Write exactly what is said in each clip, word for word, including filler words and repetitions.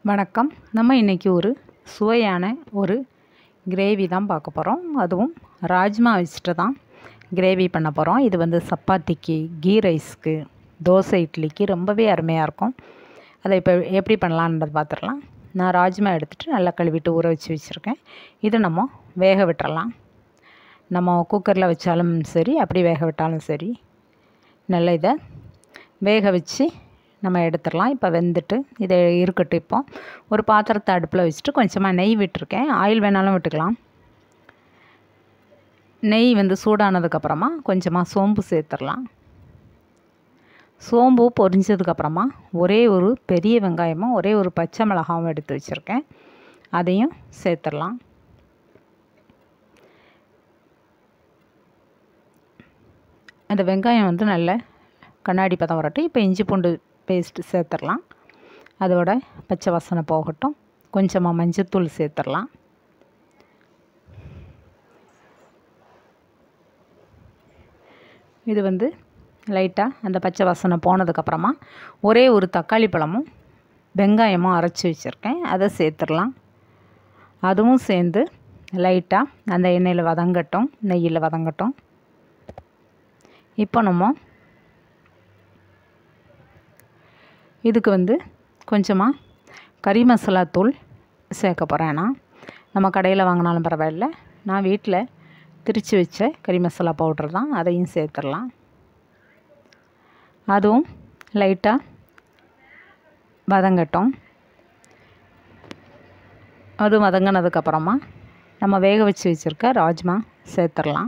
வணக்கம். நம்ம இன்றைக்கி ஒரு சுவையான ஒரு கிரேவி தான் பார்க்க போகிறோம். அதுவும் ராஜ்மா வச்சுட்டு தான் கிரேவி பண்ண போகிறோம். இது வந்து சப்பாத்திக்கு, கீ ரைஸ்க்கு, தோசை, இட்லிக்கு ரொம்பவே அருமையாக இருக்கும். அதை இப்போ எப்படி பண்ணலான்றது பார்த்துடலாம். நான் ராஜ்மா எடுத்துகிட்டு நல்லா கழுவிட்டு ஊற வச்சு வச்சுருக்கேன். இதை நம்ம வேக விட்டுறலாம். நம்ம குக்கரில் வச்சாலும் சரி, அப்படி வேக விட்டாலும் சரி, நல்லா இதை வேக வச்சு நம்ம எடுத்துடலாம். இப்போ வெந்துட்டு இதை இருக்கட்டும். இப்போ ஒரு பாத்திரத்தை அடுப்பில் வச்சுட்டு கொஞ்சமாக நெய் விட்டுருக்கேன். ஆயில் வேணாலும் விட்டுக்கலாம். நெய் வந்து சூடானதுக்கப்புறமா கொஞ்சமாக சோம்பு சேர்த்துடலாம். சோம்பு பொரிஞ்சதுக்கப்புறமா ஒரே ஒரு பெரிய வெங்காயமும் ஒரே ஒரு பச்சை மிளகாவும் எடுத்து வச்சுருக்கேன். அதையும் சேர்த்துடலாம். அந்த வெங்காயம் வந்து நல்ல கண்ணாடி பதம் வரட்டும். இப்போ இஞ்சி பூண்டு பேஸ்ட்டு சேர்த்துடலாம். அதோட பச்சை வாசனை போகட்டும். கொஞ்சமாக மஞ்சத்தூள் சேர்த்துடலாம். இது வந்து லைட்டாக அந்த பச்சை வாசனை போனதுக்கப்புறமா ஒரே ஒரு தக்காளி பழமும் வெங்காயமும் அரைச்சி வச்சுருக்கேன். அதை சேர்த்துடலாம். அதுவும் சேர்ந்து லைட்டாக அந்த எண்ணெயில் வதங்கட்டும், நெய்யில் வதங்கட்டும். இப்போ நம்ம இதுக்கு வந்து கொஞ்சமாக கறி மசாலா தூள் சேர்க்க போகிறேன். நான் நம்ம கடையில் வாங்கினாலும் பரவாயில்ல, நான் வீட்டில் திரித்து வச்ச கறி மசாலா பவுடர் தான். அதையும் சேர்த்துடலாம். அதுவும் லைட்டாக வதங்கட்டும். அதுவும் வதங்கினதுக்கப்புறமா நம்ம வேக வச்சு வச்சுருக்க ராஜ்மா சேர்த்துடலாம்.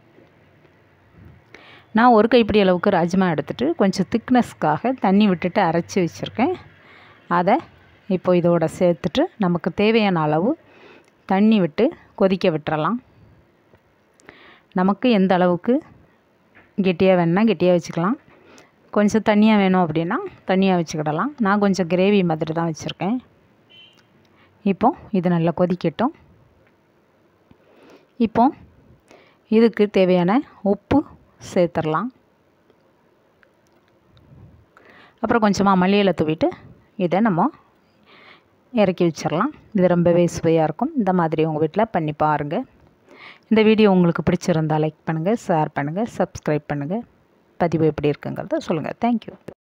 நான் ஒரு கைப்பிடி அளவுக்கு ராஜ்மா எடுத்துகிட்டு கொஞ்சம் திக்னஸ்க்காக தண்ணி விட்டுட்டு அரைச்சி வச்சுருக்கேன். அதை இப்போ இதோட சேர்த்துட்டு நமக்கு தேவையான அளவு தண்ணி விட்டு கொதிக்க விட்டுறலாம். நமக்கு எந்த அளவுக்கு கெட்டியாக வேணும்னா கெட்டியாக வச்சுக்கலாம். கொஞ்சம் தண்ணியாக வேணும் அப்படின்னா தண்ணியாக வச்சுக்கிடலாம். நான் கொஞ்சம் கிரேவி மாதிரி தான் வச்சுருக்கேன். இப்போ இது நல்லா கொதிக்கட்டும். இப்போ இதுக்கு தேவையான உப்பு சேர்த்துடலாம். அப்புறம் கொஞ்சமாக மல்லி இலை தூவிட்டு இதை நம்ம இறக்கி வச்சிடலாம். இது ரொம்பவே சுவையாக இருக்கும். இந்த மாதிரி உங்கள் வீட்டில் பண்ணி பாருங்கள். இந்த வீடியோ உங்களுக்கு பிடிச்சிருந்தால் லைக் பண்ணுங்கள், ஷேர் பண்ணுங்கள், சப்ஸ்கிரைப் பண்ணுங்கள். பதிவு எப்படி இருக்குங்கிறத சொல்லுங்கள். தேங்க்யூ.